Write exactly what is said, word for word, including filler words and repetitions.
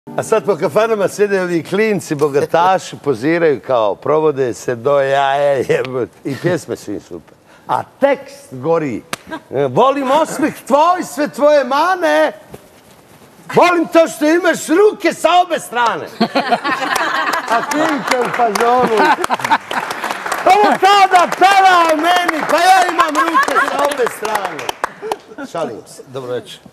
A sad po kafanama sjede ovi klinci, bogataši, poziraju kao provode se do jaje jebote. I pjesme su im super. A tekst gori. Volim osmeh tvoj, sve tvoje mane. Volim to što imaš ruke sa obe strane. A klinke u fazonu. Ovo kada peva o meni, pa ja imam ruke sa obe strane. Šalim se. Dobro večer.